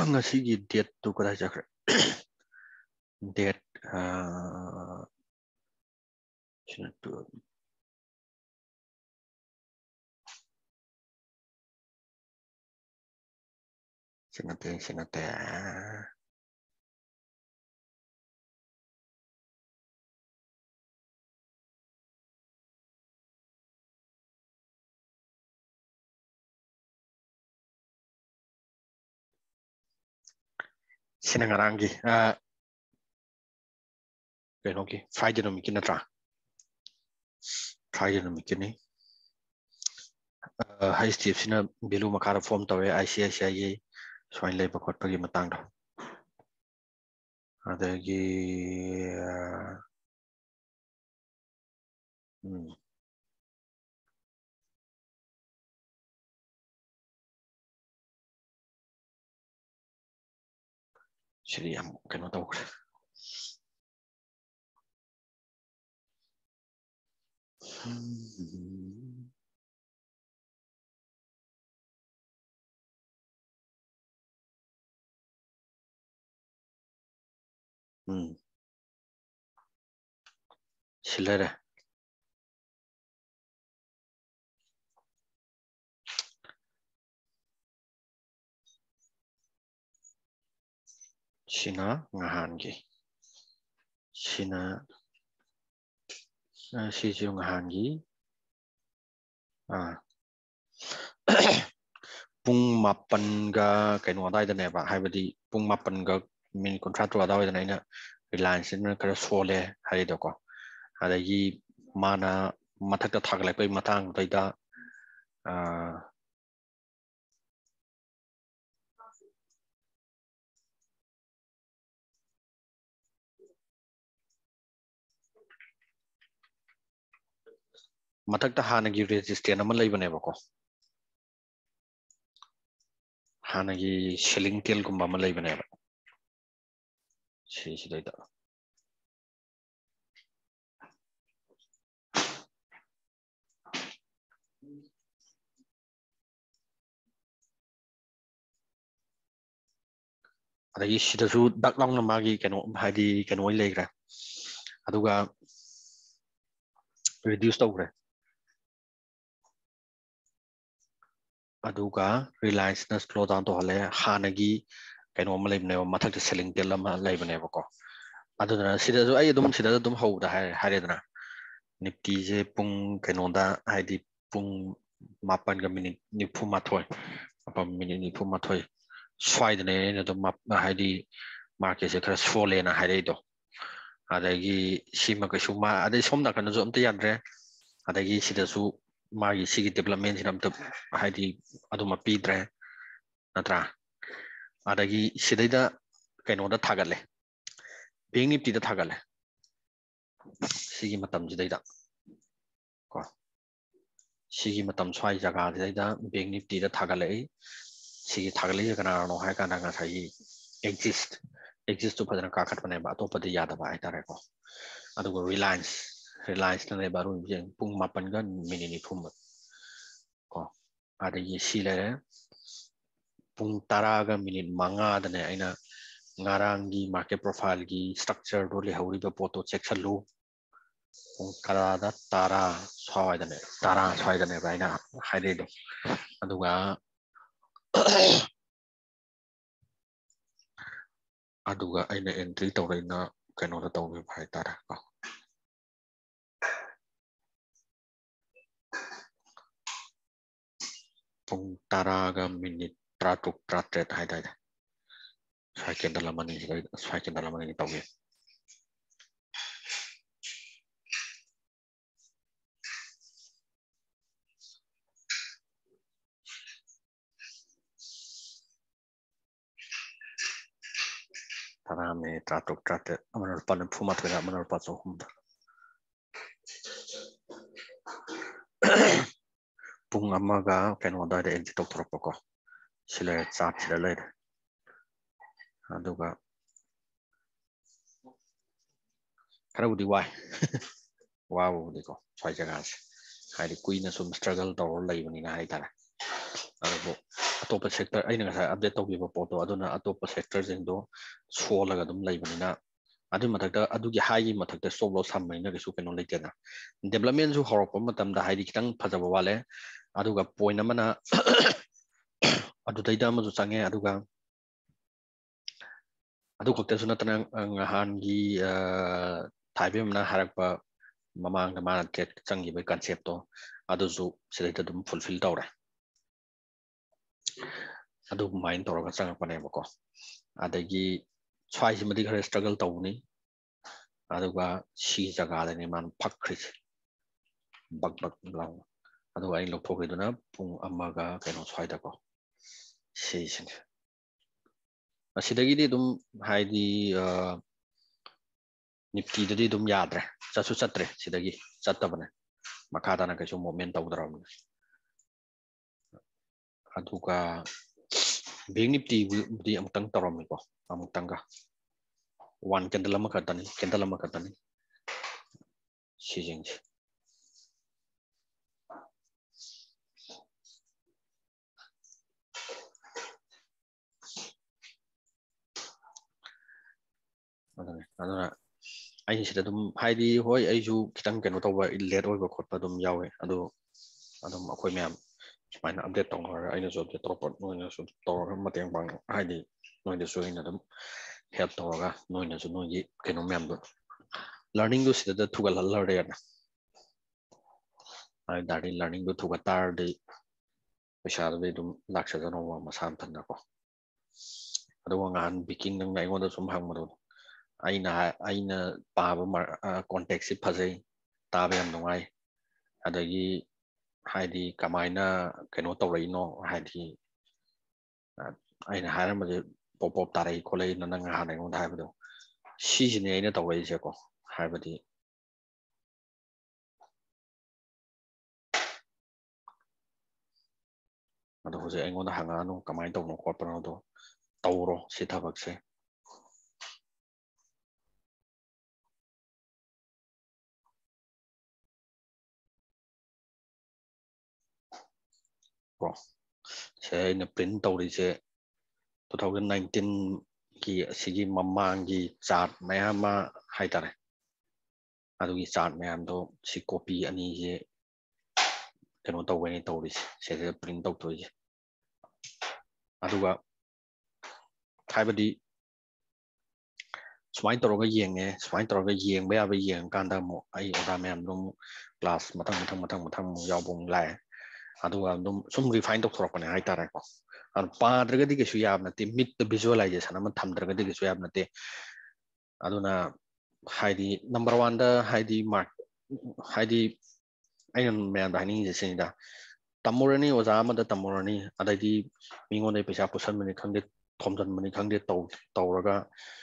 ngasigi date tu kadai chakre date sinatu sinate sinangarangi kenoki Friday no mikina tra Friday no mikini high step sina belu makara form tawe ICICI gi soin leba khotpagi matang do adagi siri am keno tawkre silere sina ngahangi sina si ngahangi pung mapan ga kaino adai da neba haibadi pung mapan ga min contract adai da naina Reliance na kara sole hari do ko adagi mana mathak ta thaglai pai matang daida mathak ta hanagi resistance ama leibane ba ko hanagi selling tail gumba ama leibane ba si daida adagi sidasu dak long na magi kano hadi kano legra aduga reduce tawre aduga Reliance na slow down to hale hanagi kaino ama leibane ba mathak ta selling tail ama leibane ba ko aduna sidasu ai dum hauda haredana Nifty je pung kaino da hadi pung mapan ga minute nifu mathoi apa minute nifu mathoi swide ne do map hadi market se khara sole na hadi do adagi sima ka suma adai somna kana zo amta yadre adagi sida su magi sigi development sin amta hadi aduma pidre natra adagi sidaida kaino da thagale Bank Nifty da thagale sigi matam jidaida ko sigi matam swai jaga jidaida Bank Nifty da thagale sigi thagale kana no hai kana nga sai exist to padana ka khat bane ba to padi yada ba ai tare ko adugo Reliance na ne baru jeng pung mapan ga minini phum ko adagi sile pung tara ga minute manga da ne aina ngarangi market profile gi structure do le hauri ba poto check chalu pung karada tara swai da ne ba aina haide do aduga aduga aina entry tawraina kaino da tawbe bhai tara ko pung tara ga minute tratuk tratret haidai swai dalam mani tawbe tara me tratuk tratret amanar pan phuma thera amanar pa so hum pung amaga kaino da de exit tok ko sile chat sile le aduga khara wai wow diko swai jaga se haidi kuina sum struggle to lai bani na hai tara abo ꯑꯇꯣꯞꯄ sector ꯑꯩꯅ ꯉꯁꯥꯏ update ꯇꯧꯈꯤꯕ ꯄꯣꯠꯇꯣ ꯑꯗꯨꯅ ꯑꯇꯣꯞꯄ ꯁꯦꯛꯇꯔꯁꯤꯡꯗꯣ ꯁꯣꯜꯂꯒ ꯑꯗꯨꯝ ꯂꯩꯕꯅꯤꯅ ꯑꯗꯨꯒꯤ ꯃꯊꯛꯇ ꯑꯗꯨꯒꯤ ꯍꯥꯏꯒꯤ ꯃꯊꯛꯇ ꯁ꯭ꯇꯣꯞ ꯂꯣꯁ ꯊꯝꯕꯅꯤꯅ ꯀꯩꯁꯨ ꯀꯩꯅꯣ ꯂꯩꯇꯦꯗꯅ ꯗꯦꯕꯂꯞꯃꯦꯟꯁꯨ ꯍꯧꯔꯛꯄ ꯃꯇꯝꯗ ꯍꯥꯏꯗꯤ ꯈꯤꯇꯪ ꯐꯖꯕ ꯋꯥꯠꯂꯦ ꯑꯗꯨꯒ ꯄꯣꯏꯟ ꯑꯃꯅ ꯑꯗꯨꯗꯩꯗ ꯑꯃꯁꯨ ꯆꯪꯉꯦ ꯑꯗꯨꯒ ꯑꯗꯨ ꯈꯛꯇꯁꯨ ꯅꯠꯇꯅ ꯅꯍꯥꯟꯒꯤ ꯊꯥꯏꯕꯦꯝꯅ ꯍꯥꯏꯔꯛꯄ ꯃꯃꯥꯡꯗ ꯃꯥꯅ ꯇ꯭ꯔꯦꯠ ꯆꯪꯈꯤꯕꯒꯤ ꯀꯟꯁꯦꯞꯇꯣ ꯑꯗꯨꯁꯨ ꯁꯤꯗꯩꯗ ꯑꯗꯨꯝ ꯐꯨꯜꯐꯤꯜ ꯇꯧꯔꯦ ꯑꯗꯨꯃꯥꯏꯅ ꯇꯧꯔꯒ ꯆꯪꯉꯛꯄꯅꯦꯕꯀꯣ ꯑꯗꯒꯤ ꯁ꯭ꯋꯥꯏꯁꯤꯃꯗꯤ ꯈꯔ ꯁ꯭ꯇ꯭ꯔꯒꯜ ꯇꯧꯕꯅꯤ ꯑꯗꯨꯒ ꯁꯤ ꯖꯒꯥꯗꯅꯤ ꯃꯥꯅ ꯐꯛꯈ꯭ꯔꯤꯁꯦ ꯕꯛ ꯕꯛ ꯂꯥꯎꯅ ꯑꯗꯨꯒ ꯑꯩꯅ ꯂꯧꯊꯣꯛꯈꯤꯗꯨꯅ ꯄꯨꯡ ꯑꯃꯒ ꯀꯩꯅꯣ ꯁ꯭ꯋꯥꯏꯗꯀꯣ ꯁꯤꯁꯤꯡꯁꯦ ꯑꯁꯤꯗꯒꯤꯗꯤ ꯑꯗꯨꯝ ꯍꯥꯏꯗꯤ ꯅꯤꯐꯇꯤꯗꯗꯤ ꯑꯗꯨꯝ ꯌꯥꯗ꯭ꯔꯦ ꯆꯠꯁꯨ ꯆꯠꯇ꯭ꯔꯦ ꯁꯤꯗꯒꯤ ꯆꯠꯇꯕꯅꯦ ꯃꯈꯥ ꯇꯥꯅ ꯀꯩꯁꯨ ꯃꯨꯞꯃꯦꯟ ꯇꯧꯗ꯭ꯔꯕꯅꯦ ꯑꯗꯨꯒ ꯕꯦꯡꯛ ꯅꯤꯐꯇꯤꯕꯨꯗꯤ ꯑꯃꯨꯛꯇꯪ ꯇꯧꯔꯝꯃꯤꯀꯣ ꯑꯃꯨꯛꯇꯪꯒ ꯋꯥꯟ ꯀꯦꯟꯗꯜ ꯑꯃꯈꯛꯇꯅꯤ ꯁꯤꯁꯤꯡꯁꯦ ꯑꯗꯨꯅ ꯑꯩꯅ ꯁꯤꯗ ꯑꯗꯨꯝ ꯍꯥꯏꯗꯤ ꯍꯣꯏ ꯑꯩꯁꯨ ꯈꯤꯇꯪ ꯀꯩꯅꯣ ꯇꯧꯕ ꯂꯦꯠ ꯑꯣꯏꯕ ꯈꯣꯠꯄ ꯑꯗꯨꯝ ꯌꯥꯎꯋꯦ ꯑꯗꯣ ꯑꯗꯨꯝ ꯑꯩꯈꯣꯏ ꯃꯌꯥꯝ ꯁꯨꯃꯥꯏꯅ ꯑꯞꯗꯦꯠ ꯇꯧꯅꯔꯒ ꯑꯩꯅꯁꯨ ꯑꯞꯗꯦꯠ ꯇꯧꯔꯛꯄ ꯅꯣꯏꯅꯁꯨ ꯇꯧꯔꯒ ꯃꯇꯦꯡ ꯄꯥꯡꯉ ꯍꯥꯏꯗꯤ ꯅꯣꯏꯗꯁꯨ ꯑꯩꯅ ꯑꯗꯨꯝ ꯍꯦꯜꯞ ꯇꯧꯔꯒ ꯅꯣꯏꯅꯁꯨ ꯅꯣꯏꯒꯤ ꯀꯩꯅꯣ ꯃꯌꯥꯝꯗꯣ ꯂꯔꯅꯤꯡꯗꯨ ꯁꯤꯗ ꯊꯨꯒꯠꯍꯜꯂꯔꯦꯅ ꯍꯥꯏ ꯇꯥꯔꯗꯤ ꯂꯔꯅꯤꯡꯗꯨ ꯊꯨꯒꯠ ꯇꯥꯔꯗꯤ ꯄꯩꯁꯥꯗꯨꯗꯤ ꯑꯗꯨꯝ ꯂꯥꯛꯆꯗꯅꯧꯕ ꯃꯁꯥ ꯃꯊꯟꯇꯀꯣ ꯑꯗꯨꯒ ꯅꯍꯥꯟ ꯕꯤꯀꯤꯡ ꯅꯪꯅ ꯑꯩꯉꯣꯟꯗ ꯁꯨꯝ ꯍꯪꯕꯗꯣ ꯑꯩꯅ ꯄꯥꯕ ꯀꯣꯟꯇꯦꯛꯁꯁꯤ ꯐꯖꯩ ꯇꯥꯕ ꯌꯥꯝ ꯅꯨꯡꯉꯥꯏ ꯑꯗꯒꯤ ꯍꯥꯏꯗꯤ ꯀꯃꯥꯏꯅ ꯀꯩꯅꯣ ꯇꯧꯔꯛꯏꯅꯣ ꯍꯥꯏꯗꯤ ꯑꯩꯅ ꯍꯥꯏꯔꯝꯕꯁꯦ ꯄꯣꯞ ꯄꯣꯞ ꯇꯥꯔꯛꯏ ꯈꯣꯠꯂꯛꯏꯅ ꯅꯪ ꯅꯍꯥꯟ ꯑꯩꯉꯣꯟꯗ ꯍꯥꯏꯕꯗꯣ ꯁꯤꯁꯤꯅꯦ ꯑꯩꯅ ꯇꯧꯔꯛꯏꯁꯦꯀꯣ ꯍꯥꯏꯕꯗꯤ ꯑꯗꯣ ꯍꯧꯖꯤꯛ ꯑꯩꯉꯣꯟꯗ ꯍꯪꯉꯛꯑꯅꯨ ꯀꯃꯥꯏꯅ ꯇꯧꯕꯅꯣ ꯈꯣꯠꯄꯅꯣꯗꯣ ꯇꯧꯔꯣ ꯁꯤ ꯊꯕꯛꯁꯦ ꯀꯣ ꯁꯦ ꯑꯩꯅ ꯄ꯭ꯔꯤꯟ ꯇꯧꯔꯤꯁꯦ 2019ꯒꯤ ꯑꯁꯤꯒꯤ ꯃꯃꯥꯡꯒꯤ ꯆꯥꯔꯠ ꯃꯌꯥꯝ ꯑꯃ ꯍꯥꯏꯇꯥꯔꯦ ꯑꯗꯨꯒꯤ ꯆꯥꯔꯠ ꯃꯌꯥꯝꯗꯣ ꯁꯤ ꯀꯣꯄꯤ ꯑꯅꯤꯁꯦ ꯀꯩꯅꯣ ꯇꯧꯒꯅꯤ ꯇꯧꯔꯤꯁꯦ ꯁꯤꯗ ꯄ꯭ꯔꯤꯟ ꯇꯧꯊꯣꯛꯏꯁꯦ ꯑꯗꯨꯒ ꯍꯥꯏꯕꯗꯤ ꯁꯨꯃꯥꯏꯅ ꯇꯧꯔꯒ ꯌꯦꯡꯉꯦ ꯁꯨꯃꯥꯏꯅ ꯇꯧꯔꯒ ꯌꯦꯡꯕ ꯌꯥꯕ ꯌꯦꯡꯉꯀꯥꯟꯗ ꯑꯃꯨꯛ ꯑꯩ ꯑꯣꯖꯥ ꯃꯌꯥꯝꯗꯣ ꯑꯃꯨꯛ ꯀ꯭ꯂꯥꯁ ꯃꯊꯪ ꯑꯃꯨꯛ ꯌꯥꯎꯕ ꯑꯃꯨꯛ ꯂꯥꯛꯑꯦ ꯑꯗꯨꯒ ꯑꯗꯨꯝ ꯁꯨꯝ ꯔꯤꯐꯥꯏꯟ ꯇꯧꯊꯣꯔꯛꯄꯅꯦ ꯍꯥꯏꯇꯥꯔꯦꯀꯣ ꯑꯗꯨ ꯄꯥꯗ꯭ꯔꯒꯗꯤ ꯀꯩꯁꯨ ꯌꯥꯕ ꯅꯠꯇꯦ ꯃꯤꯠꯇ ꯚꯤꯖꯨꯋꯦꯂꯥꯏꯖꯦꯁꯟ ꯑꯃ ꯊꯝꯗ꯭ꯔꯒꯗꯤ ꯀꯩꯁꯨ ꯌꯥꯕ ꯅꯠꯇꯦ ꯑꯗꯨꯅ ꯍꯥꯏꯗꯤ ꯅꯝꯕꯔ ꯋꯥꯟꯗ ꯍꯥꯏꯗꯤ ꯍꯥꯏꯗꯤ ꯑꯩꯅ ꯃꯌꯥꯝꯗ ꯍꯥꯏꯅꯤꯡꯉꯤꯁꯦ ꯁꯤꯅꯤꯗ ꯇꯝꯃꯨꯔꯅꯤ ꯑꯣꯖꯥ ꯑꯃꯗ ꯇꯝꯃꯨꯔꯅꯤ ꯑꯗꯩꯗꯤ ꯃꯤꯉꯣꯟꯗꯒꯤ ꯄꯩꯁꯥ ꯄꯨꯁꯟꯕꯅꯤ ꯈꯪꯗꯦ ꯊꯣꯝꯖꯤꯟꯕꯅꯤ ꯈꯪꯗꯦ ꯇꯧꯔꯒ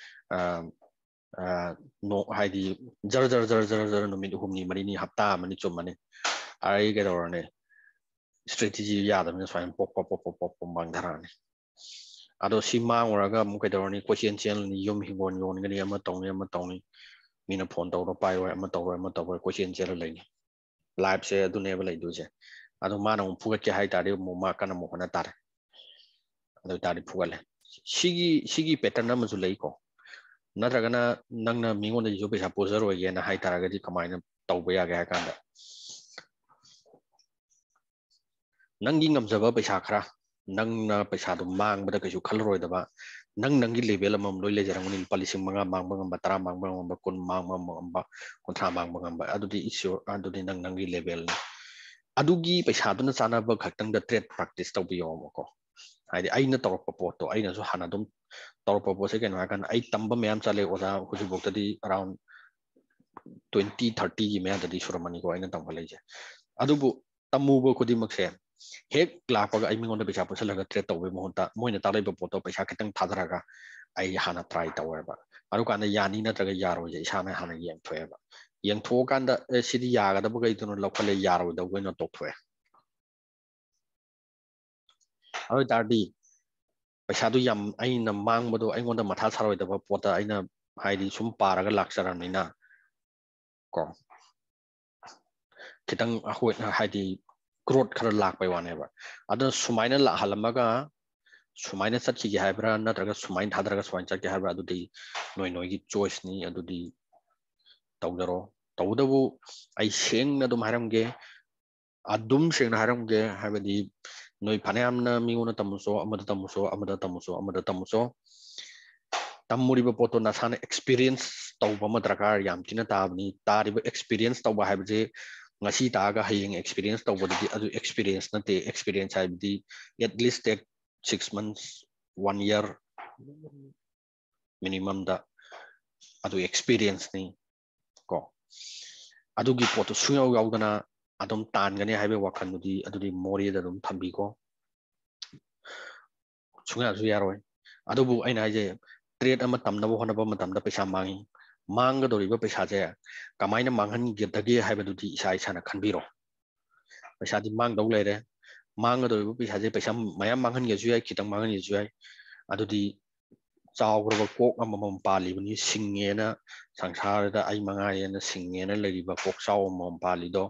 ꯍꯥꯏꯗꯤ ꯖꯔ ꯅꯨꯃꯤꯠ 6-4 ꯍꯞꯇꯥ ꯑꯃꯅꯤ ꯆꯨꯝꯃꯅꯤ ꯑꯩ ꯀꯩꯗꯧꯔꯅꯤ ꯏꯁꯇ꯭ꯔꯦꯇꯤꯖꯤ ꯌꯥꯗꯕꯅꯤꯅ ꯁꯨꯃꯥꯏꯅ ꯄꯣꯛ ꯃꯥꯡꯊꯔꯛꯑꯅꯤ ꯑꯗꯣ ꯁꯤ ꯃꯥꯡꯉꯨꯔꯒ ꯑꯃꯨꯛ ꯀꯩꯗꯧꯔꯅꯤ ꯀꯣꯏꯆꯦꯟ ꯆꯦꯜꯂꯅꯤ ꯌꯨꯝ ꯍꯤꯡꯒꯣꯜ ꯌꯣꯟꯒꯅꯤ ꯑꯃ ꯇꯧꯅꯤ ꯃꯤꯅ ꯐꯣꯟ ꯇꯧꯔ ꯄꯥꯏꯔꯣꯏ ꯑꯃ ꯇꯧꯔꯣꯏ ꯀꯣꯏꯆꯦꯟ ꯆꯦꯜꯂ ꯂꯩꯅꯤ ꯂꯥꯏꯐꯁꯦ ꯑꯗꯨꯅꯦꯕ ꯂꯩꯗꯣꯏꯁꯦ ꯑꯗꯣ ꯃꯥꯅ ꯑꯃꯨꯛ ꯐꯨꯒꯠꯀꯦ ꯍꯥꯏ ꯇꯥꯔꯗꯤ ꯑꯃꯨꯛ ꯃꯥ ꯀꯟꯅ ꯑꯃꯨꯛ ꯍꯣꯠꯅ ꯇꯥꯔꯦ ꯑꯗꯨ ꯑꯣꯏꯇꯥꯔꯗꯤ ꯐꯨꯒꯠꯂꯦ ꯁꯤꯒꯤ ꯄꯦꯇꯔꯟ ꯑꯃꯁꯨ ꯂꯩꯀꯣ ꯅꯠꯇ꯭ꯔꯒꯅ ꯅꯪꯅ ꯃꯤꯉꯣꯟꯗꯒꯤꯁꯨ ꯄꯩꯁꯥ ꯄꯨꯖꯔꯣꯏꯒꯦꯅ ꯍꯥꯏ ꯇꯥꯔꯒꯗꯤ ꯀꯃꯥꯏꯅ ꯇꯧꯕ ꯌꯥꯒꯦ ꯍꯥꯏ ꯀꯥꯟꯗ ꯅꯪꯒꯤ ꯉꯝꯖꯕ ꯄꯩꯁꯥ ꯈꯔ ꯅꯪꯅ ꯄꯩꯁꯥꯗꯣ ꯃꯥꯡꯕꯗ ꯀꯩꯁꯨ ꯈꯜꯂꯔꯣꯏꯗꯕ ꯅꯪꯒꯤ ꯂꯦꯚꯦꯜ ꯑꯃꯃꯝ ꯂꯣꯏ ꯂꯩꯖꯔꯝꯒꯅꯤ ꯂꯨꯄꯥ 5,000 ꯃꯥꯡꯕ ꯉꯝꯕ 10 ꯃꯥꯡꯕ ꯉꯝꯕ 10 ꯃꯥꯡꯕ ꯉꯝꯕ 30 ꯃꯥꯡꯕ ꯉꯝꯕ ꯑꯗꯨꯗꯤ ꯑꯗꯨꯗꯤ ꯅꯪꯒꯤ ꯂꯦꯚꯦꯜꯅꯤ ꯑꯗꯨꯒꯤ ꯄꯩꯁꯥꯗꯨꯅ ꯆꯥꯟꯅꯕ ꯈꯛꯇꯪꯗ ꯇ꯭ꯔꯦꯠ ꯄ꯭ꯔꯥꯛꯇꯤꯁ ꯇꯧꯕꯤꯌꯣꯕꯀꯣ ꯍꯥꯏꯗꯤ ꯑꯩꯅ ꯇꯧꯔꯛꯄ ꯄꯣꯠꯇꯣ ꯑꯩꯅꯁꯨ ꯍꯥꯟꯅ ꯑꯗꯨꯝ ꯇꯧꯔꯛꯄ ꯄꯣꯠꯁꯦ ꯀꯩꯅꯣ ꯍꯥꯏꯔꯀꯥꯟꯗ ꯑꯩ ꯇꯝꯕ ꯃꯌꯥꯝ ꯆꯠꯂꯦ ꯑꯣꯖꯥ ꯍꯧꯖꯤꯛꯐꯥꯎꯇꯗꯤ ꯑꯔꯥꯎꯟ 20-30ꯒꯤ ꯃꯌꯥꯗꯗꯤ ꯁꯨꯔꯝꯃꯅꯤꯀꯣ ꯑꯩꯅ ꯇꯝꯈꯠꯂꯛꯏꯁꯦ ꯑꯗꯨꯕꯨ ꯇꯝꯃꯨꯕ ꯈꯨꯗꯤꯡꯃꯛꯁꯦ ꯍꯦꯛ ꯂꯥꯛꯄꯒ ꯑꯩ ꯃꯤꯉꯣꯟꯗ ꯄꯩꯁꯥ ꯄꯨꯁꯜꯂꯒ ꯇ꯭ꯔꯦꯠ ꯇꯧꯕꯒꯤ ꯃꯍꯨꯠꯇ ꯃꯣꯏꯅ ꯇꯥꯛꯂꯛꯏꯕ ꯄꯣꯠꯇꯣ ꯄꯩꯁꯥ ꯈꯤꯇꯪ ꯊꯥꯗꯔꯒ ꯑꯩ ꯍꯥꯟꯅ ꯇ꯭ꯔꯥꯏ ꯇꯧꯋꯦꯕ ꯑꯗꯨꯀꯥꯟꯗ ꯌꯥꯅꯤ ꯅꯠꯇ꯭ꯔꯒ ꯌꯥꯔꯣꯏꯁꯦ ꯏꯁꯥꯅ ꯍꯥꯟꯅ ꯌꯦꯡꯊꯣꯛꯑꯦꯕ ꯌꯦꯡꯊꯣꯛꯑꯀꯥꯟꯗ ꯁꯤꯗꯤ ꯌꯥꯒꯗꯕꯈꯩꯗꯨꯅ ꯂꯧꯈꯠꯂꯦ ꯌꯥꯔꯣꯏꯗꯕꯈꯩꯅ ꯇꯣꯛꯊꯣꯛꯑꯦ ꯑꯗꯨ ꯑꯣꯏꯇꯥꯔꯗꯤ ꯄꯩꯁꯥꯗꯨ ꯌꯥꯝ ꯑꯩꯅ ꯃꯥꯡꯕꯗꯣ ꯑꯩꯉꯣꯟꯗ ꯃꯊꯥ ꯁꯥꯔꯣꯏꯗꯕ ꯄꯣꯠꯇ ꯑꯩꯅ ꯍꯥꯏꯗꯤ ꯁꯨꯝ ꯄꯥꯔꯒ ꯂꯥꯛꯆꯔꯕꯅꯤꯅ ꯀꯣ ꯈꯤꯇꯪ ꯍꯥꯏꯗꯤ ꯒ꯭ꯔꯣꯠ ꯈꯔ ꯂꯥꯛꯄꯩ ꯋꯥꯅꯦꯕ ꯑꯗꯨꯅ ꯁꯨꯃꯥꯏꯅ ꯂꯥꯛꯍꯜꯂꯝꯃꯒ सुमाइना चटखिगे हाइब्रा नत्रगा सुमाइन थादरगा सुमाइन चटके हाइब्रा अदुदी नोय नोयगी चॉइस नि अदुदी तौदरो तौदबु आई सेंगना दुम हारमगे अदुम सेंगना हारमगे हाबदी नोय फानेयामना मिगोना तमुसो अमदा तमुसो अमदा तमुसो अमदा तमुसो तमुरिबा पोतो नसाना एक्सपीरियंस तौबा म दरकार याम तिना ताबनी तारिबा एक्सपीरियंस तौबा हाबजे ngasi taga hayeng experience tawbadi adu experience nate experience haibdi at least take 6 months 1 year minimum da adu experience ni ko adugi poto suyaw yawdana adum tangani haibe wakhanudi adudi mori da dum thambi ko suya su yaroi adubu aina haje trade ama tamnabo honabo matamda paisa mangi manga doriba paisa je kamaina manghan gedage haibadudi isa isana khanbiro paisa di mang dau lere manga doriba paisa je paisa mayam manghan geju ai kitang manghan geju ai adudi chawgraba kok amamam pali bani singena sangsarada ai manga yena singena leriba kok chaw amam pali do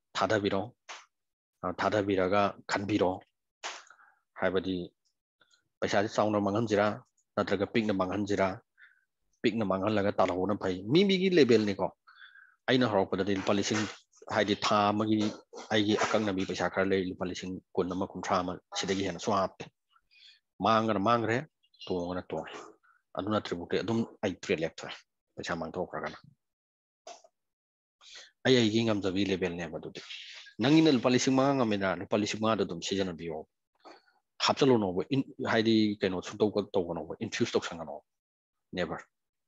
thadabiraga khanbiro haibadi paisa ji chawna manghan jira natraga pikna manghan jira pikna manghan laga talahona phai mi gi level ni ko aina horopada din policing haidi tha magi aigi akang nabi paisa khar le policing kun nama kunthra ma sidagi hena swap mangre tongana to aduna tribute adum ai trade lecture paisa mang tho khra kana ai gi ngam jabi level ne badudi nangina policing ma ngamena policing ma dum season biyo hapchalo no haidi keno suto ko to no infuse to sangano never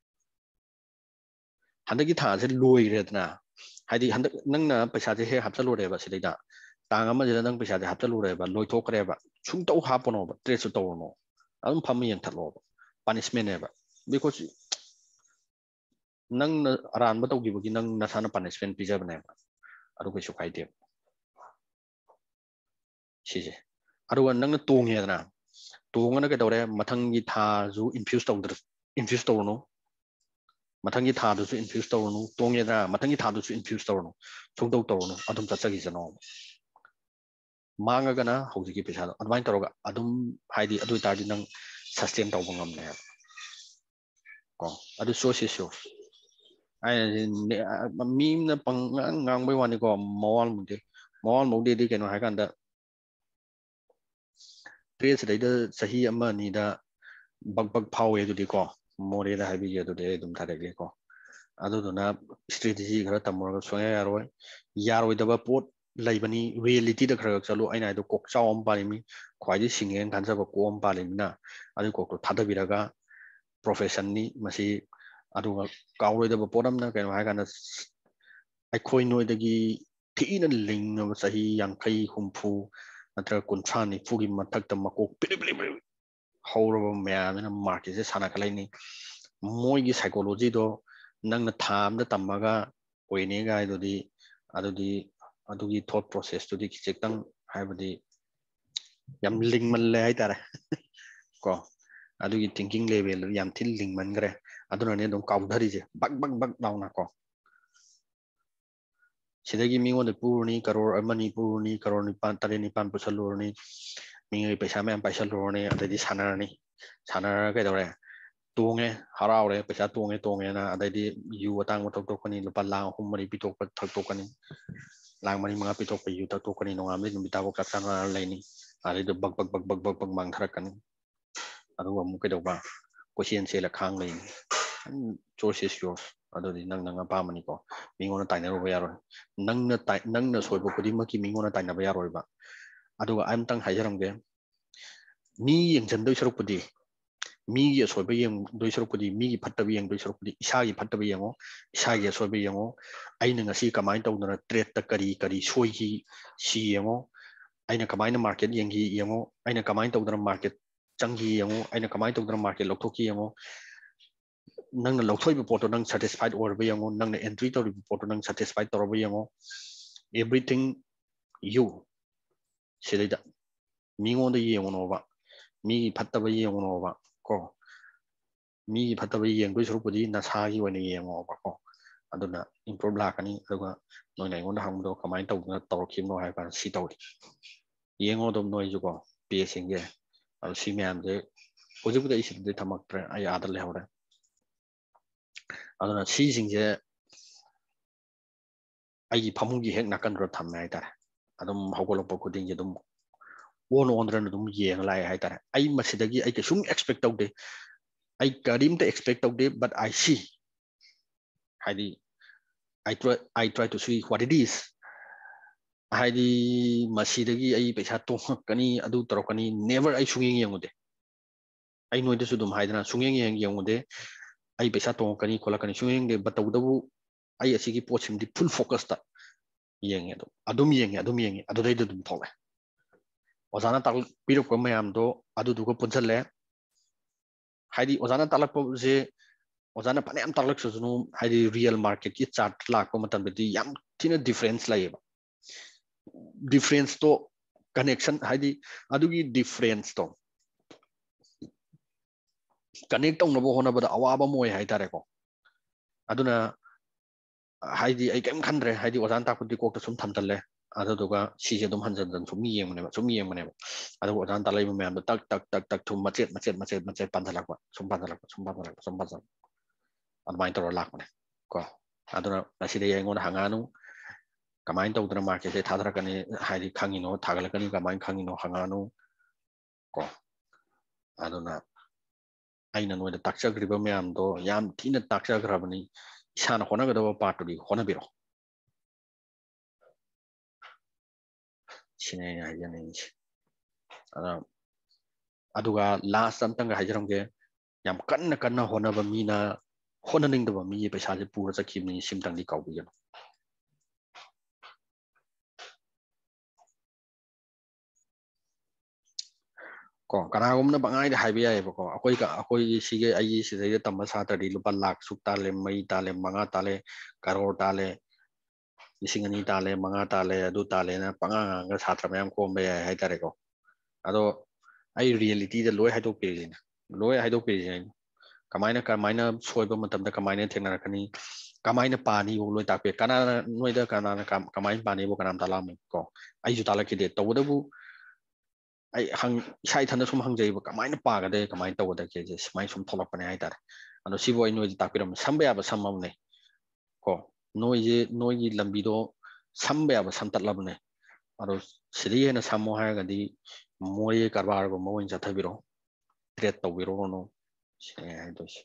handagi tha je loi redna haidi handak nangna paisa je he hapchalo reba sidaida tang ama je nang paisa je hapchalo reba loi thokre ba chung to hapono ba trade su to no adum pham yen thalo punishment ne ba because nang aran ba to gi nang nasana punishment pijab ne ba adu kai su kai de sije adu nang na tong he na tongana ke dore mathangi tha ju infuse to no mathangi tha du su infuse to no tongye da mathangi tha du su infuse to no chung to no adum chachagi jano manga gana hauji ki pesa advain toroga adum haidi adu tardi nang sustain to bangam ne ko adu so si so ai mi na pang ngang bai wani ko mawal mode di keno hai kan da trace dai da sahi ama ni da bag phawe du di ko more da habi ye du de dum thare ge ko adu na strategy khara tamor so yaroi da pot laibani reality da khara chalu aina do kok chaw am pari mi khwai ji singen kan sa ko am pari na adu ko thada biraga profession ni masi adu kauroi da potam na kai hai kan ai khoi noi da gi thina ling no sahi yang kai humpu natra kunthra ni fugi mathak ta makok pili hauroba mayamna market se sana kalai ni moi gi psychology do nang na tham da tamaga oine ga adugi thought process to di checktang haibadi yam ling man le hai tare ko adugi thinking level yam thil ling man gre aduna ne dom kaudhari je bak down na ko sidagi mingo de purni karor amani purni karor nipan tare nipan pusalurni mingi paisa me paisa lurni adadi sanarni sanar ke dore tonge haraure paisa tonge na adadi yu atang mo tok kani lupa lang humari pitok thak tok kani lang mani mga pitok pa yu tak tok kani nongam le bita ko katang laini ari do bak mang tharak kani adu amu ke doba question se la khang lai choice is yours adodi nang pa mani ko mingona taina ro yaro nangna soibo kodi maki mingona taina ba yaro ba aduga am tang haijaram ge mi yengjan doi saruk pudi mi gi soibo yeng doi saruk pudi mi gi phatta yeng doi saruk pudi isa gi phatta yengo isa gi soibo yengo aina ngasi kamai tawdana trade ta kari soi gi si yengo aina kamai na market yengi yengo aina kamai tawdana market changi yengo aina kamai tawdana market lokhoki yengo nang na lothoi bi poto nang satisfied or ba yango nang na entry to bi poto nang satisfied to ba yango everything you silida mi ngon de yengo no ba mi phatta ba yengo no ba ko mi phatta ba yeng doi suru pudi na sa gi wani yengo ba ko aduna improve la kani aduga noi nai ngon hang do kamai to na to kim no hai ba si to yengo dom noi ju ko pe sing ge ꯁꯤ ꯃꯌꯥꯝꯁꯦ ꯍꯧꯖꯤꯛꯄꯨꯗꯤ ꯑꯩ ꯁꯤꯗꯗꯤ ꯊꯝꯃꯛꯇ꯭ꯔꯦ ꯑꯩ ꯑꯥꯗ ꯂꯩꯍꯧꯔꯦ ꯑꯗꯨꯅ ꯁꯤꯁꯤꯡꯁꯦ ꯑꯩꯒꯤ ꯐꯃꯨꯡꯒꯤ ꯍꯦꯛ ꯅꯥꯀꯟꯗꯨꯗ ꯊꯝꯃꯦ ꯍꯥꯏꯇꯥꯔꯦ ꯑꯗꯨꯝ ꯍꯧꯒꯠꯂꯛꯄ ꯈꯨꯗꯤꯡꯒꯤ ꯑꯗꯨꯝ ꯑꯣꯟꯗꯅ ꯑꯗꯨꯝ ꯌꯦꯡꯉ ꯂꯥꯛꯑꯦ ꯍꯥꯏꯇꯥꯔꯦ ꯑꯩ ꯃꯁꯤꯗꯒꯤ ꯑꯩ ꯀꯩꯁꯨꯝ ꯑꯦꯛꯁꯄꯦꯛ ꯇꯧꯗꯦ ꯑꯩ ꯀꯔꯤꯝꯇ ꯑꯦꯛꯁꯄꯦꯛ ꯇꯧꯗꯦ ꯕꯠ ꯑꯥꯏ ꯁꯤ ꯍꯥꯏꯗꯤ I try to see what it is ꯍꯥꯏꯗꯤ ꯃꯁꯤꯗꯒꯤ ꯑꯩ ꯄꯩꯁꯥ ꯇꯣꯡꯉꯛꯀꯅꯤ ꯑꯗꯨ ꯇꯧꯔꯛꯀꯅꯤ ꯅꯦꯚꯔ ꯑꯩ ꯁꯨꯡꯌꯦꯡ ꯌꯦꯡꯉꯨꯗꯦ ꯑꯩ ꯅꯣꯏꯗꯁꯨ ꯑꯗꯨꯝ ꯍꯥꯏꯗꯅ ꯁꯨꯡꯌꯦꯡ ꯌꯦꯡꯉꯨꯗꯦ ꯑꯩ ꯄꯩꯁꯥ ꯇꯣꯡꯉꯛꯀꯅꯤ ꯈꯣꯠꯂꯛꯀꯅꯤ ꯁꯨꯡꯌꯦꯡ ꯌꯦꯡꯗꯦ ꯕꯠ ꯇꯧꯕꯇꯕꯨ ꯑꯩ ꯑꯁꯤꯒꯤ ꯄꯣꯠꯁꯤꯃꯗꯤ ꯐꯨꯜ ꯐꯣꯀꯁꯇ ꯌꯦꯡꯉꯦ ꯑꯗꯨꯝ ꯌꯦꯡꯉꯦ ꯑꯗꯨꯗꯩꯗ ꯑꯗꯨꯝ ꯊꯣꯛꯂꯛꯑꯦ ꯑꯣꯖꯥꯅ ꯇꯥꯛꯄꯤꯔꯛꯄ ꯃꯌꯥꯝꯗꯣ ꯑꯗꯨꯗꯨꯒ ꯄꯨꯟꯁꯤꯜꯂꯦ ꯍꯥꯏꯗꯤ ꯑꯣꯖꯥꯅ ꯇꯥꯛꯂꯛꯄꯁꯦ ꯑꯣꯖꯥꯅ ꯐꯅꯌꯥꯝ ꯇꯥꯛꯂꯛꯁꯨꯅꯨ ꯍꯥꯏꯗꯤ ꯔꯤꯌꯦꯜ ꯃꯥꯔꯀꯦꯠꯀꯤ ꯆꯥꯔꯠ ꯂꯥꯛꯄ ꯃꯇꯝꯗꯗꯤ ꯌꯥꯝ ꯊꯤꯅ ꯗꯤꯐ꯭ꯔꯦꯟꯁ ꯂꯩꯌꯦꯕ ꯗꯤꯐ꯭ꯔꯦꯟꯁꯇꯣ ꯀꯅꯦꯛꯁꯟ ꯍꯥꯏꯗꯤ ꯑꯗꯨꯒꯤ ꯗꯤꯐ꯭ꯔꯦꯟꯁꯇꯣ ꯀꯅꯦꯛ ꯇꯧꯅꯕ ꯍꯣꯠꯅꯕꯗ ꯑꯋꯥꯕ ꯑꯃ ꯑꯣꯏ ꯍꯥꯏꯇꯥꯔꯦꯀꯣ ꯑꯗꯨꯅ ꯍꯥꯏꯗꯤ ꯑꯩ ꯀꯔꯤꯝ ꯈꯟꯗ꯭ꯔꯦ ꯍꯥꯏꯗꯤ ꯑꯣꯖꯥꯅ ꯇꯥꯛꯄꯗꯤ ꯀꯣꯛꯇ ꯁꯨꯝ ꯊꯝꯖꯜꯂꯦ ꯑꯗꯨꯗꯨꯒ ꯁꯤꯁꯦ ꯑꯗꯨꯝ ꯍꯟꯖꯤꯟ ꯁꯨꯝ ꯌꯦꯡꯕꯅꯦꯕ ꯑꯗꯨꯒ ꯑꯣꯖꯥꯅ ꯇꯥꯛꯂꯛꯏꯕ ꯃꯌꯥꯝꯗꯣ ꯇꯛ ꯊꯨꯝ ꯃꯆꯦꯠ ꯄꯥꯟꯁꯤꯜꯂꯛꯄ ꯁꯨꯝ ꯄꯥꯟꯁꯤꯜꯂꯛꯄ ꯑꯗꯨꯃꯥꯏꯅ ꯇꯧꯔ ꯂꯥꯛꯄꯅꯦ ꯀꯣ ꯑꯗꯨꯅ ꯉꯁꯤꯗꯒꯤ ꯑꯩꯉꯣꯟꯗ ꯍꯪꯉꯛꯑꯅꯨ ꯀꯃꯥꯏꯅ ꯇꯧꯗꯅ ꯃꯥꯔꯀꯦꯠꯁꯦ ꯊꯥꯗꯔꯛꯀꯅꯤ ꯍꯥꯏꯗꯤ ꯈꯪꯉꯤꯅꯣ ꯊꯥꯒꯠꯂꯛꯀꯅꯤ ꯀꯃꯥꯏꯅ ꯈꯪꯉꯤꯅꯣ ꯍꯪꯉꯛꯑꯅꯨ ꯀꯣ ꯑꯗꯨꯅ ꯑꯩꯅ ꯅꯣꯏꯗ ꯇꯥꯛꯆꯈ꯭ꯔꯤꯕ ꯃꯌꯥꯝꯗꯣ ꯌꯥꯝ ꯊꯤꯅ ꯇꯥꯛꯆꯈ꯭ꯔꯕꯅꯤ ꯏꯁꯥꯅ ꯍꯣꯠꯅꯒꯗꯕ ꯄꯥꯔꯠꯇꯨꯗꯤ ꯍꯣꯠꯅꯕꯤꯔꯣ ꯁꯤꯅꯦ ꯑꯩꯅ ꯍꯥꯏꯖꯅꯤꯡꯉꯤꯁꯦ ꯑꯗꯨꯒ ꯂꯥꯁꯇ ꯑꯝꯇꯪꯒ ꯍꯥꯏꯖꯔꯝꯒꯦ ꯌꯥꯝ ꯀꯟꯅ ꯍꯣꯠꯅꯕ ꯃꯤꯅ ꯍꯣꯠꯅꯅꯤꯡꯗꯕ ꯃꯤꯒꯤ ꯄꯩꯁꯥꯁꯦ ꯄꯨꯔ ꯆꯠꯈꯤꯕꯅꯤ ꯁꯤꯝꯇꯪꯗꯤ ꯀꯥꯎꯕꯤꯒꯅꯨ ꯀꯣ ꯀꯅꯥꯒꯨꯝꯕꯅ ꯄꯪꯍꯥꯏꯗ ꯍꯥꯏꯕ ꯌꯥꯏꯑꯕꯀꯣ ꯑꯩꯈꯣꯏꯒꯤ ꯁꯤꯒꯤ ꯑꯩꯒꯤ ꯁꯤꯗꯩꯗ ꯇꯝꯕ ꯁꯥꯇ꯭ꯔꯗꯤ ꯂꯨꯄꯥ ꯂꯥꯛ ꯁꯨꯛ ꯇꯥꯜꯂꯦ ꯃꯩ ꯇꯥꯜꯂꯦ 5 ꯇꯥꯜꯂꯦ ꯀꯔꯣꯔ ꯇꯥꯜꯂꯦ 2,000 ꯇꯥꯜꯂꯦ 5 ꯇꯥꯜꯂꯦ ꯑꯗꯨ ꯇꯥꯜꯂꯦꯅ ꯄꯪꯉꯥꯡꯉꯥꯡꯒ ꯁꯥꯇ꯭ꯔ ꯃꯌꯥꯝ ꯈꯣꯝꯕ ꯌꯥꯏ ꯍꯥꯏꯇꯥꯔꯦꯀꯣ ꯑꯗꯣ ꯑꯩ ꯔꯤꯌꯦꯂꯤꯇꯤꯗ ꯂꯣꯏ ꯍꯥꯏꯗꯣꯛꯄꯤꯔꯤꯁꯦ ꯑꯩꯅ ꯀꯃꯥꯏꯅ ꯁꯣꯏꯕ ꯃꯇꯝꯗ ꯀꯃꯥꯏꯅ ꯊꯦꯡꯅꯔꯛꯀꯅꯤ ꯀꯃꯥꯏꯅ ꯄꯥꯅꯤꯕꯨ ꯂꯣꯏ ꯇꯥꯛꯄꯤ ꯀꯅꯥꯅ ꯀꯃꯥꯏꯅ ꯄꯥꯅꯤꯕꯨ ꯀꯅꯥꯝ ꯇꯥꯛꯂꯛꯑꯝꯃꯤ ꯀꯣ ꯑꯩꯁꯨ ꯇꯥꯛꯂꯛꯈꯤꯗꯦ ꯇꯧꯕꯇꯕꯨ ꯑꯩ ꯏꯁꯥ ꯏꯊꯟꯗ ꯁꯨꯝ ꯍꯪꯖꯩꯕ ꯀꯃꯥꯏꯅ ꯄꯥꯒꯗꯒꯦ ꯀꯃꯥꯏꯅ ꯇꯧꯒꯗꯒꯦꯁꯦ ꯁꯨꯃꯥꯏꯅ ꯁꯨꯝ ꯊꯣꯛꯂꯛꯄꯅꯦ ꯍꯥꯏꯇꯥꯔꯦ ꯑꯗꯣ ꯁꯤꯕꯨ ꯑꯩ ꯅꯣꯏꯗ ꯇꯥꯛꯄꯤꯔꯝꯃꯦ ꯁꯝꯕ ꯌꯥꯕ ꯁꯝ ꯑꯃꯅꯦ ꯀꯣ ꯅꯣꯏꯒꯤ ꯂꯝꯕꯤꯗꯣ ꯁꯝꯕ ꯌꯥꯕ ꯁꯝꯇꯠꯂꯕꯅꯦ ꯑꯗꯣ ꯁꯤꯗꯒꯤ ꯍꯦꯟꯅ ꯁꯝꯃꯣ ꯍꯥꯏꯔꯒꯗꯤ ꯃꯣꯔꯦ ꯀꯔꯕꯥꯔꯒꯨꯝꯕ ꯑꯣꯏꯅ ꯆꯠꯊꯕꯤꯔꯣ ꯇ꯭ꯔꯦꯠ ꯇꯧꯕꯤꯔꯣꯅꯣ ꯁꯤꯅꯦ ꯍꯥꯏꯗꯣꯏꯁꯦ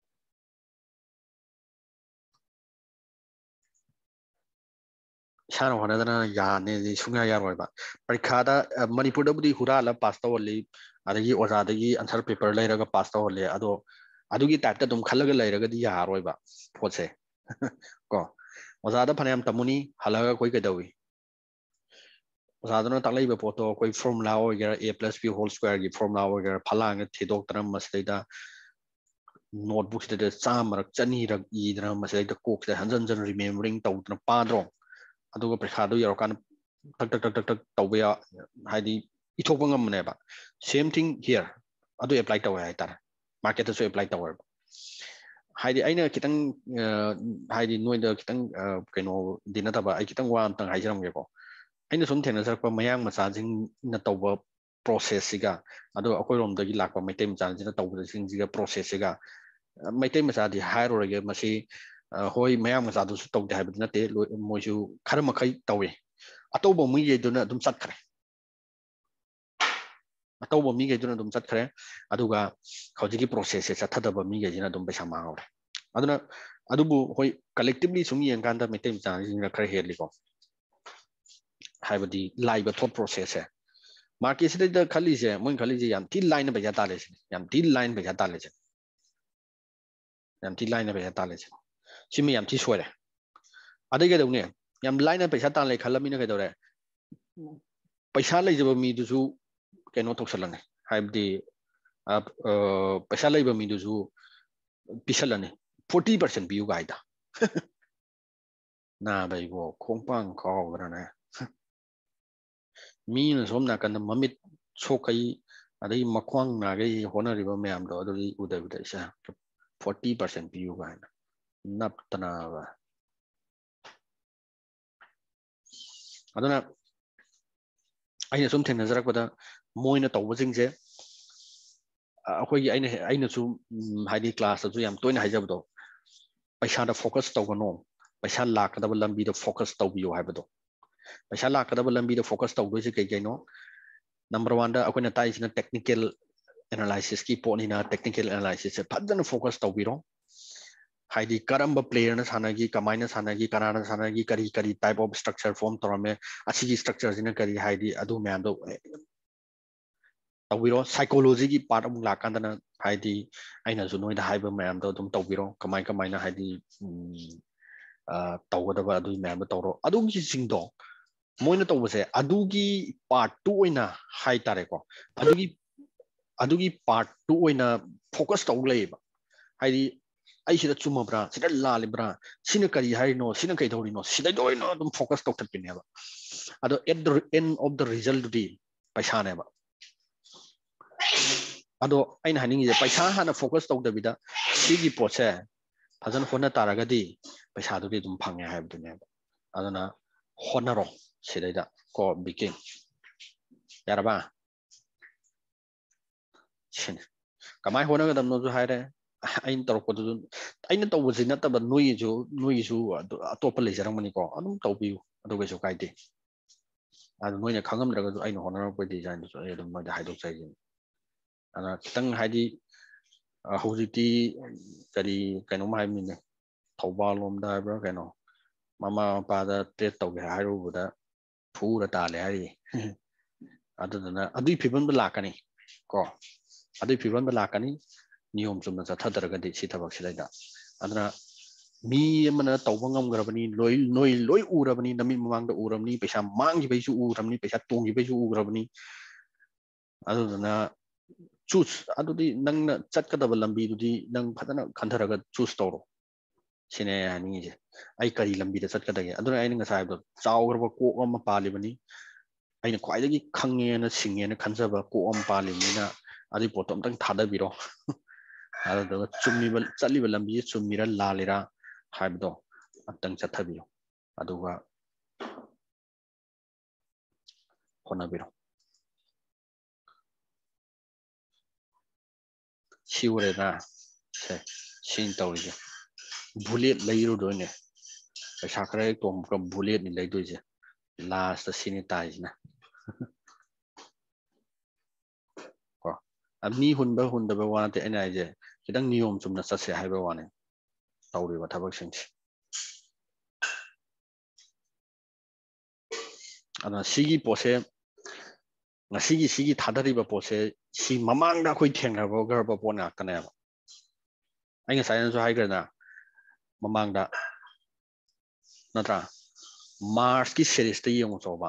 ꯏꯁꯥꯅ ꯍꯣꯠꯅꯗꯅ ꯌꯥꯅꯦꯗꯤ ꯁꯨꯡꯌꯥ ꯌꯥꯔꯣꯏꯕ ꯄꯔꯤꯈꯥꯗ ꯃꯅꯤꯄꯨꯔꯗꯕꯨꯗꯤ ꯍꯨꯔꯥꯜꯂ ꯄꯥꯁ ꯇꯧꯍꯜꯂꯤ ꯑꯗꯒꯤ ꯑꯣꯖꯥꯗꯒꯤ ꯑꯟꯁꯔ ꯄꯦꯄꯔ ꯂꯩꯔꯒ ꯄꯥꯁ ꯇꯧꯍꯜꯂꯤ ꯑꯗꯣ ꯑꯗꯨꯒꯤ ꯇꯥꯏꯞꯇ ꯑꯗꯨꯝ ꯈꯜꯂꯒ ꯂꯩꯔꯒꯗꯤ ꯌꯥꯔꯔꯣꯏꯕ ꯄꯣꯠꯁꯦ ꯀꯣ ꯑꯣꯖꯥꯗ ꯐꯅꯌꯥꯝ ꯇꯝꯃꯨꯅꯤ ꯍꯜꯂꯒ ꯑꯩꯈꯣꯏ ꯀꯩꯗꯧꯏ ꯑꯣꯖꯥꯗꯨꯅ ꯇꯥꯛꯂꯛꯏꯕ ꯄꯣꯠꯇꯣ ꯑꯩꯈꯣꯏ ꯐꯣꯔꯃꯨꯂꯥ ꯑꯣꯏꯒꯦꯔꯥ A+B² ꯐꯣꯔꯃꯨꯂꯥ ꯑꯣꯏꯒꯦꯔꯥ ꯐꯂꯥꯡꯅ ꯊꯤꯗꯣꯛꯇꯅ ꯃꯁꯤꯗꯩꯗ ꯅꯣꯠꯕꯨꯛꯁꯤꯗ 100ꯔꯛ 200ꯔꯛ ꯏꯗꯅ ꯃꯁꯤꯗꯩꯗ ꯀꯣꯛꯁꯤꯗ ꯍꯟꯖꯤꯟ ꯔꯤꯃꯦꯝꯕꯔꯤꯡ ꯇꯧꯗꯅ ꯄꯥꯗ꯭ꯔꯣ ꯑꯗꯨꯒ ꯄꯩꯈꯥꯗꯣ ꯌꯧꯔꯀꯥꯟꯗ ꯇꯛ ꯇꯧꯕ ꯍꯥꯏꯗꯤ ꯏꯊꯣꯛꯄ ꯉꯝꯕꯅꯦꯕ ꯁꯦꯝ ꯊꯤꯡ ꯍꯤꯌꯔ ꯑꯗꯨ ꯑꯦꯄ꯭ꯂꯥꯏ ꯇꯧꯋꯦ ꯍꯥꯏꯇꯥꯔꯦ ꯃꯥꯔꯀꯦꯠꯇꯁꯨ ꯑꯦꯄ꯭ꯂꯥꯏ ꯇꯧꯋꯦꯕ ꯍꯥꯏꯗꯤ ꯑꯩꯅ ꯈꯤꯇꯪ ꯍꯥꯏꯗꯤ ꯅꯣꯏꯗ ꯈꯤꯇꯪ ꯀꯩꯅꯣꯗꯤ ꯅꯠꯇꯕ ꯑꯩ ꯈꯤꯇꯪ ꯋꯥ ꯑꯝꯇꯪ ꯍꯥꯏꯖꯔꯝꯒꯦꯀꯣ ꯑꯩꯅ ꯁꯨꯝ ꯊꯦꯡꯅꯖꯔꯛꯄ ꯃꯌꯥꯡ ꯃꯆꯥꯁꯤꯡꯅ ꯇꯧꯕ ꯄ꯭ꯔꯣꯁꯦꯁꯁꯤꯒ ꯑꯗꯨꯒ ꯑꯩꯈꯣꯏꯔꯣꯝꯗꯒꯤ ꯂꯥꯛꯄ ꯃꯩꯇꯩ ꯃꯆꯥꯁꯤꯡꯅ ꯇꯧꯕꯁꯤꯡꯁꯤꯒ ꯄ꯭ꯔꯣꯁꯦꯁꯁꯤꯒ ꯃꯩꯇꯩ ꯃꯆꯥꯗꯤ ꯍꯥꯏꯔꯨꯔꯒꯦ ꯃꯁꯤ ꯍꯣꯏ ꯃꯌꯥꯡ ꯃꯆꯥꯗꯨꯁꯨ ꯇꯧꯗꯦ ꯍꯥꯏꯕꯗꯤ ꯅꯠꯇꯦ ꯃꯣꯏꯁꯨ ꯈꯔ ꯃꯈꯩ ꯇꯧꯏ ꯑꯇꯧꯕ ꯃꯤꯈꯩꯗꯨꯅ ꯑꯗꯨꯝ ꯆꯠꯈ꯭ꯔꯦ ꯑꯗꯨꯒ ꯍꯧꯖꯤꯛꯀꯤ ꯄ꯭ꯔꯣꯁꯦꯁꯁꯦ ꯆꯠꯊꯗꯕ ꯃꯤꯈꯩꯁꯤꯅ ꯑꯗꯨꯝ ꯄꯩꯁꯥ ꯃꯥꯡꯍꯧꯔꯦ ꯑꯗꯨꯅ ꯑꯗꯨꯕꯨ ꯍꯣꯏ ꯀꯂꯦꯛꯇꯤꯚꯂꯤ ꯁꯨꯝ ꯌꯦꯡꯀꯥꯟꯗ ꯃꯩꯇꯩ ꯃꯆꯥꯁꯤꯡꯅ ꯈꯔ ꯍꯦꯜꯂꯤꯀꯣ ꯍꯥꯏꯕꯗꯤ ꯂꯥꯛꯏꯕ ꯊꯣꯠ ꯄ꯭ꯔꯣꯁꯦꯁꯁꯦ ꯃꯥꯔꯀꯦꯠꯁꯤꯗꯩꯗ ꯈꯜꯂꯤꯁꯦ ꯃꯣꯏꯅ ꯈꯜꯂꯤꯁꯦ ꯌꯥꯝ ꯊꯤ ꯂꯥꯏꯅ ꯄꯩꯁꯥ ꯇꯥꯜꯂꯤꯁꯦ ꯌꯥꯝ ꯊꯤ ꯂꯥꯏꯅ ꯄꯩꯁꯥ ꯇꯥꯜꯂꯤꯁꯦ ꯁꯤꯃ ꯌꯥꯝ ꯊꯤ ꯁꯣꯏꯔꯦ ꯑꯗꯩ ꯀꯩꯗꯧꯅꯤ ꯌꯥꯝ ꯂꯥꯏꯅ ꯄꯩꯁꯥ ꯇꯥꯜꯂꯦ ꯈꯜꯂꯃꯤꯅ ꯀꯩꯗꯧꯔꯦ ꯄꯩꯁꯥ ꯂꯩꯖꯕ ꯃꯤꯗꯨꯁꯨ ꯀꯩꯅꯣ ꯇꯧꯁꯜꯂꯅꯤ ꯍꯥꯏꯕꯗꯤ ꯄꯩꯁా ꯂꯩꯕ ꯃꯤꯗꯨꯁꯨ ꯄꯤꯁꯜꯂꯅꯤ 40% ꯄꯤꯌꯨ ꯀꯥꯏꯗ ꯅꯥꯕ ꯏꯕꯣ ꯈꯣꯡꯄꯥꯡ ꯀꯥꯎꯗ꯭ꯔꯅꯦ ꯃꯤꯅ ꯁꯣꯝ ꯅꯥꯀꯟꯗ ꯃꯃꯤꯠ ꯁꯣꯛꯀꯩ ꯑꯗꯩ ꯃꯈ꯭ꯋꯥꯡ ꯅꯥꯈꯩ ꯍꯣꯠꯅꯔꯤꯕ ꯃꯌꯥꯝꯗꯣ ꯑꯗꯨꯗꯤ ꯎꯗꯕꯤꯗ ꯏꯁꯥ 40% ꯄꯤꯌꯨ ꯀꯥꯏꯅ ꯅꯞꯇꯅꯕ ꯑꯗꯨꯅ ꯑꯩꯅ ꯁꯨꯝ ꯊꯦꯡꯅꯖꯔꯛꯄꯗ ꯃꯣꯏꯅ ꯇꯧꯕꯁꯤꯡꯁꯦ ꯑꯩꯈꯣꯏꯒꯤ ꯑꯩꯅꯁꯨ ꯍꯥꯏꯗꯤ ꯀ꯭ꯂꯥꯁꯇꯁꯨ ꯌꯥꯝ ꯇꯣꯏꯅ ꯍꯥꯏꯖꯕꯗꯣ ꯄꯩꯁꯥꯗ ꯐꯣꯀꯁ ꯇꯧꯒꯅꯣ ꯄꯩꯁꯥ ꯂꯥꯛꯀꯗꯕ ꯂꯝꯕꯤꯗ ꯐꯣꯀꯁ ꯇꯧꯕꯤꯌꯣ ꯍꯥꯏꯕꯗꯣ ꯄꯩꯁꯥ ꯂꯥꯛꯀꯗꯕ ꯂꯝꯕꯤꯗ ꯐꯣꯀꯁ ꯇꯧꯗꯣꯏꯁꯦ ꯀꯩꯅꯣ ꯅꯝꯕꯔ 1ꯗ ꯑꯩꯈꯣꯏꯅ ꯇꯥꯛꯏꯁꯤꯅ ꯇꯦꯛꯅꯤꯀꯦꯜ ꯑꯦꯅꯥꯂꯥꯏꯁꯤꯁꯀꯤ ꯄꯣꯠꯅꯤꯅ ꯇꯦꯛꯅꯤꯀꯦꯜ ꯑꯦꯅꯥꯂꯥꯏꯁꯤꯁꯁꯦ ꯐꯖꯅ ꯐꯣꯀꯁ ꯇꯧꯕꯤꯔꯣ ꯍꯥꯏꯗꯤ ꯀꯔꯝꯕ ꯄ꯭ꯂꯦꯌꯔꯅ ꯁꯥꯟꯅꯈꯤ ꯀꯃꯥꯏꯅ ꯁꯥꯟꯅꯈꯤ ꯀꯅꯥꯅ ꯁꯥꯟꯅꯈꯤ ꯀꯔꯤ ꯇꯥꯏꯞ ꯑꯣꯐ ꯁ꯭ꯇ꯭ꯔꯛꯆꯔ ꯐꯣꯔꯝ ꯇꯧꯔꯝꯃꯦ ꯑꯁꯤꯒꯤ ꯁ꯭ꯇ꯭ꯔꯛꯆꯔꯁꯤꯅ ꯀꯔꯤ ꯍꯥꯏꯗꯤ ꯑꯗꯨ ꯃꯌꯥꯝꯗꯣ ꯇꯧꯕꯤꯔꯣ ꯁꯥꯏꯀꯣꯂꯣꯖꯤꯒꯤ ꯄꯥꯔꯠ ꯑꯃꯨꯛ ꯂꯥꯛꯀꯥꯟꯗꯅ ꯍꯥꯏꯗꯤ ꯑꯩꯅꯁꯨ ꯅꯣꯏꯗ ꯍꯥꯏꯕ ꯃꯌꯥꯝꯗꯣ ꯑꯗꯨꯝ ꯇꯧꯕꯤꯔꯣ ꯀꯃꯥꯏꯅ ꯍꯥꯏꯗꯤ ꯇꯧꯒꯗꯕ ꯑꯗꯨꯒꯤ ꯃꯌꯥꯝꯗꯣ ꯇꯧꯔꯣ ꯑꯗꯨꯒꯤꯁꯤꯡꯗꯣ ꯃꯣꯏꯅ ꯇꯧꯕꯁꯦ ꯑꯗꯨꯒꯤ ꯄꯥꯔꯠꯇꯨ ꯑꯣꯏꯅ ꯍꯥꯏꯇꯥꯔꯦꯀꯣ ꯑꯗꯨꯒꯤ ꯄꯥꯔꯠꯇꯨ ꯑꯣꯏꯅ ꯐꯣꯀꯁ ꯇꯧ ꯂꯩꯌꯦꯕ ꯍꯥꯏꯗꯤ ꯑꯩ ꯁꯤꯗ ꯆꯨꯝꯃꯕ꯭ꯔꯥ ꯁꯤꯗ ꯂꯥꯜꯂꯤꯕ꯭ꯔꯥ ꯁꯤꯅ ꯀꯔꯤ ꯍꯥꯏꯔꯤꯅꯣ ꯁꯤꯅ ꯀꯩꯗꯧꯔꯤꯅꯣ ꯁꯤꯗꯩꯗ ꯑꯣꯏꯅ ꯑꯗꯨꯝ ꯐꯣꯀꯁ ꯇꯧꯊꯠꯄꯤꯅꯦꯕ ꯑꯗꯣ at the end of the ꯔꯤꯖꯜꯗꯨꯗꯤ ꯄꯩꯁꯥꯅꯦꯕ ꯑꯗꯣ ꯑꯩꯅ ꯍꯥꯏꯅꯤꯡꯉꯤꯁꯦ ꯄꯩꯁꯥ ꯍꯥꯟꯅ ꯐꯣꯀꯁ ꯇꯧꯗꯕꯤꯗ ꯁꯤꯒꯤ ꯄꯣꯠꯁꯦ ꯐꯖꯅ ꯍꯣꯠꯅ ꯇꯥꯔꯒꯗꯤ ꯄꯩꯁꯥꯗꯨꯗꯤ ꯑꯗꯨꯝ ꯐꯪꯉꯦ ꯍꯥꯏꯕꯗꯨꯅꯦꯕ ꯑꯗꯨꯅ ꯍꯣꯠꯅꯔꯣ ꯁꯤꯗꯩꯗ ꯀꯣ ꯕꯤꯀꯤꯡ ꯌꯥꯔꯕ ꯁꯤꯅꯤ ꯀꯃꯥꯏꯅ ꯍꯣꯠꯅꯒꯗꯕꯅꯣꯁꯨ ꯍꯥꯏꯔꯦ ꯑꯩꯅ ꯇꯧꯔꯛꯄꯗꯨꯁꯨ ꯑꯩꯅ ꯇꯧꯕꯁꯤ ꯅꯠꯇꯕ ꯅꯣꯏꯒꯤꯁꯨ ꯑꯇꯣꯞꯄ ꯂꯩꯖꯔꯝꯒꯅꯤꯀꯣ ꯑꯗꯨꯝ ꯇꯧꯕꯤꯌꯨ ꯑꯗꯨ ꯀꯩꯁꯨ ꯀꯥꯏꯗꯦ ꯑꯗꯨ ꯅꯣꯏꯅ ꯈꯪꯉꯝꯗ꯭ꯔꯒꯁꯨ ꯑꯩꯅ ꯍꯣꯠꯅꯔꯛꯄ ꯗꯤꯖꯥꯏꯟꯗꯨꯁꯨ ꯑꯩ ꯑꯗꯨꯝ ꯅꯣꯏꯗ ꯍꯥꯏꯗꯣꯛꯆꯔꯤꯁꯤꯅꯤ ꯑꯗꯨꯅ ꯈꯤꯇꯪ ꯍꯥꯏꯗꯤ ꯍꯧꯖꯤꯛꯇꯤ ꯀꯩꯅꯣꯝ ꯍꯥꯏꯕꯅꯤꯅꯦ ꯊꯧꯕꯥꯜ ꯂꯣꯝꯗ ꯍꯥꯏꯕ꯭ꯔꯥ ꯀꯩꯅꯣ ꯃꯃꯥ ꯃꯄꯥꯗ ꯇ꯭ꯔꯦꯠ ꯇꯧꯒꯦ ꯍꯥꯏꯔꯨꯕꯗ ꯐꯨꯔ ꯇꯥꯜꯂꯦ ꯍꯥꯏꯔꯤ ꯑꯗꯨꯗꯨꯅ ꯑꯗꯨꯒꯤ ꯐꯤꯕꯝꯗ ꯂꯥꯛꯀꯅꯤ ꯀꯣ ꯑꯗꯨꯒꯤ ꯐꯤꯕꯝꯗ ꯂꯥꯛꯀꯅꯤ ꯅꯤꯌꯣꯝ ꯆꯨꯝꯅ ꯆꯠꯊꯗ꯭ꯔꯒꯗꯤ ꯁꯤ ꯊꯕꯛꯁꯤꯗꯩꯗ ꯑꯗꯨꯅ ꯃꯤ ꯑꯃꯅ ꯇꯧꯕ ꯉꯝꯈ꯭ꯔꯕꯅꯤ ꯅꯣꯏ ꯂꯣꯏ ꯎꯔꯕꯅꯤ ꯅꯃꯤꯠ ꯃꯃꯥꯡꯗ ꯎꯔꯕꯅꯤ ꯄꯩꯁꯥ ꯃꯥꯡꯈꯤꯕꯩꯁꯨ ꯎꯔꯕꯅꯤ ꯄꯩꯁꯥ ꯇꯣꯡꯈꯤꯕꯩꯁꯨ ꯎꯈ꯭ꯔꯕꯅꯤ ꯑꯗꯨꯗꯨꯅ ꯆꯨꯁ ꯑꯗꯨꯗꯤ ꯅꯪꯅ ꯆꯠꯀꯗꯕ ꯂꯝꯕꯤꯗꯨꯗꯤ ꯅꯪ ꯐꯖꯅ ꯈꯟꯊꯔꯒ ꯆꯨꯁ ꯇꯧꯔꯣ ꯁꯤꯅꯦ ꯍꯥꯏꯅꯤꯡꯉꯤꯁꯦ ꯑꯩ ꯀꯔꯤ ꯂꯝꯕꯤꯗ ꯆꯠꯀꯗꯒꯦ ꯑꯗꯨꯅ ꯑꯩꯅ ꯉꯁꯥꯏ ꯍꯥꯏꯕꯗꯣ ꯆꯥꯎꯈ꯭ꯔꯕ ꯀꯣꯛ ꯑꯃ ꯄꯥꯜꯂꯤꯕꯅꯤ ꯑꯩꯅ ꯈ꯭ꯋꯥꯏꯗꯒꯤ ꯈꯪꯉꯦꯅ ꯁꯤꯡꯉꯦꯅ ꯈꯟꯖꯕ ꯀꯣꯛ ꯑꯃ ꯄꯥꯜꯂꯤꯕꯅꯤꯅ ꯑꯗꯨꯒꯤ ꯄꯣꯠꯇꯣ ꯑꯝꯇꯪ ꯊꯥꯗꯕꯤꯔꯣ ꯑꯗꯨꯗꯨꯒ ꯆꯠꯂꯤꯕ ꯂꯝꯕꯤꯁꯦ ꯆꯨꯝꯃꯤꯔꯥ ꯂꯥꯜꯂꯤꯔꯥ ꯍꯥꯏꯕꯗꯣ ꯑꯝꯇꯪ ꯆꯠꯊꯕꯤꯌꯨ ꯑꯗꯨꯒ ꯍꯣꯠꯅꯕꯤꯔꯣ ꯁꯤ ꯑꯣꯏꯔꯦꯅ ꯁꯤꯅ ꯇꯧꯔꯤꯁꯦ ꯕꯨꯂꯦꯠ ꯂꯩꯔꯨꯗꯣꯏꯅꯦ ꯄꯩꯁꯥ ꯈꯔ ꯍꯦꯛ ꯇꯣꯡꯕꯒ ꯕꯨꯂꯦꯠꯅꯤ ꯂꯩꯗꯣꯏꯁꯦ ꯂꯥꯁꯇ ꯁꯤꯅꯤ ꯇꯥꯏꯁꯤꯅ ꯀꯣ ꯃꯤ ꯍꯨꯟꯕ ꯋꯥ ꯅꯠꯇꯦ ꯑꯩꯅ ꯍꯥꯏꯁꯦ ꯈꯤꯇꯪ ꯅꯤꯌꯣꯝ ꯆꯨꯝꯅ ꯆꯠꯁꯦ ꯍꯥꯏꯕ ꯋꯥꯅꯤ ꯇꯧꯔꯤꯕ ꯊꯕꯛꯁꯤꯡꯁꯦ ꯑꯗꯨꯅ ꯁꯤꯒꯤ ꯄꯣꯠꯁꯦ ꯁꯤꯒꯤ ꯊꯥꯗꯔꯤꯕ ꯄꯣꯠꯁꯦ ꯁꯤ ꯃꯃꯥꯡꯗ ꯑꯩꯈꯣꯏ ꯊꯦꯡꯅꯕ ꯄꯣꯠ ꯉꯥꯛꯇꯅꯦꯕ ꯑꯩ ꯉꯁꯥꯏꯅꯁꯨ ꯍꯥꯏꯈ꯭ꯔꯦꯅ ꯃꯃꯥꯡꯗ ꯅꯠꯇ꯭ꯔꯥ ꯃꯥꯔꯁꯀꯤ ꯁꯦꯔꯤꯁꯇ ꯌꯦꯡꯉꯨ ꯆꯣꯕ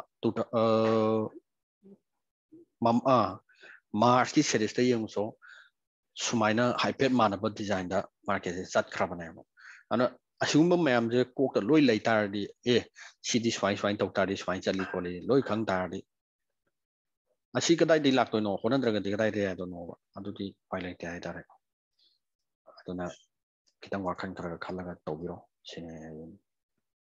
ꯃꯥꯔꯁꯀꯤ ꯁꯦꯔꯤꯁꯇ ꯌꯦꯡꯉꯨꯆꯣ ꯁꯨꯃꯥꯏꯅ ꯍꯥꯏꯐꯦꯠ ꯃꯥꯟꯅꯕ ꯗꯤꯖꯥꯏꯟꯗ ꯃꯥꯔꯀꯦꯠꯁꯦ ꯆꯠꯈ꯭ꯔꯕꯅꯦꯕ ꯑꯗꯨꯅ ꯑꯁꯤꯒꯨꯝꯕ ꯃꯌꯥꯝꯁꯦ ꯀꯣꯛꯇ ꯂꯣꯏ ꯂꯩ ꯇꯥꯔꯗꯤ ꯁꯤꯗꯤ ꯁꯨꯃꯥꯏꯅ ꯇꯧ ꯇꯥꯔꯗꯤ ꯁꯨꯃꯥꯏꯅ ꯆꯠꯂꯤ ꯈꯣꯠꯂꯤ ꯂꯣꯏ ꯈꯪ ꯇꯥꯔꯗꯤ ꯑꯁꯤ ꯀꯗꯥꯏꯗꯒꯤ ꯂꯥꯛꯇꯣꯏꯅꯣ ꯍꯣꯠꯅꯗ꯭ꯔꯒꯗꯤ ꯀꯗꯥꯏꯗꯒꯤ ꯌꯥꯗꯣꯏꯅꯣꯕ ꯑꯗꯨꯗꯤ ꯎꯄꯥꯏ ꯂꯩꯇꯦ ꯍꯥꯏꯇꯥꯔꯦ ꯑꯗꯨꯅ ꯈꯤꯇꯪ ꯋꯥꯈꯜ ꯈꯔ ꯈꯜꯂꯒ ꯇꯧꯕꯤꯔꯣ ꯁꯤꯅꯦ